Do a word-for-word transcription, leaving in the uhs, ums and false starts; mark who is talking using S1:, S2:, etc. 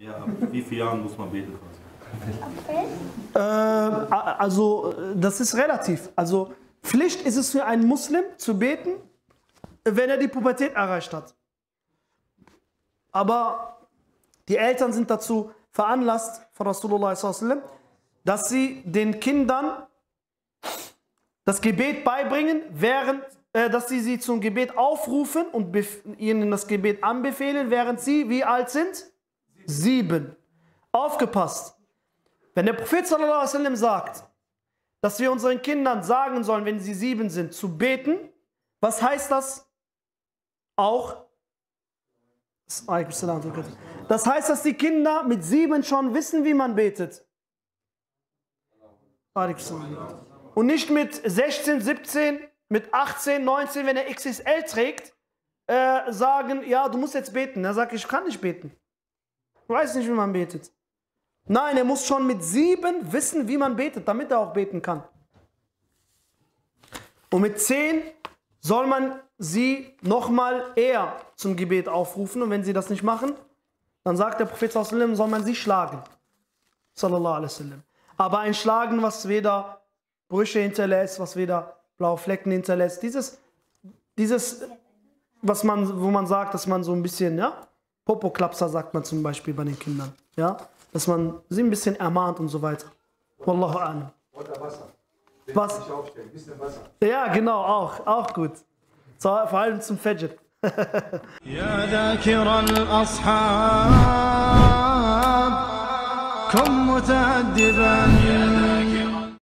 S1: Ja, ab wie vielen Jahren muss man beten?
S2: Äh, also, das ist relativ. Also, Pflicht ist es für einen Muslim zu beten, wenn er die Pubertät erreicht hat. Aber die Eltern sind dazu veranlasst, von Rasulullah sallallahu alaihi wasallam, dass sie den Kindern das Gebet beibringen, während, äh, dass sie sie zum Gebet aufrufen und ihnen das Gebet anbefehlen, während sie wie alt sind? Sieben. Aufgepasst. Wenn der Prophet sallallahu alaihi wasallam sagt, dass wir unseren Kindern sagen sollen, wenn sie sieben sind, zu beten, was heißt das? Auch. Das heißt, dass die Kinder mit sieben schon wissen, wie man betet. Und nicht mit sechzehn, siebzehn, mit achtzehn, neunzehn, wenn er X S L trägt, äh, sagen, ja, du musst jetzt beten. Er sagt, ich kann nicht beten. Ich weiß nicht, wie man betet. Nein, er muss schon mit sieben wissen, wie man betet, damit er auch beten kann. Und mit zehn soll man sie nochmal eher zum Gebet aufrufen. Und wenn sie das nicht machen, dann sagt der Prophet sallallahu alaihi wasallam, soll man sie schlagen. Sallallahu alaihi wasallam. Aber ein Schlagen, was weder Brüche hinterlässt, was weder blaue Flecken hinterlässt, dieses, dieses was man, wo man sagt, dass man so ein bisschen, ja, Popoklapser sagt man zum Beispiel bei den Kindern, ja, dass man sie ein bisschen ermahnt und so weiter. Wallahu a'lam.
S3: Oder Wasser.
S2: Was?
S3: Nicht aufstellen, ein bisschen Wasser.
S2: Ja, genau, auch, auch gut. So, vor allem zum Fajr.
S4: يا ذاكر الأصحاب كن متأدبا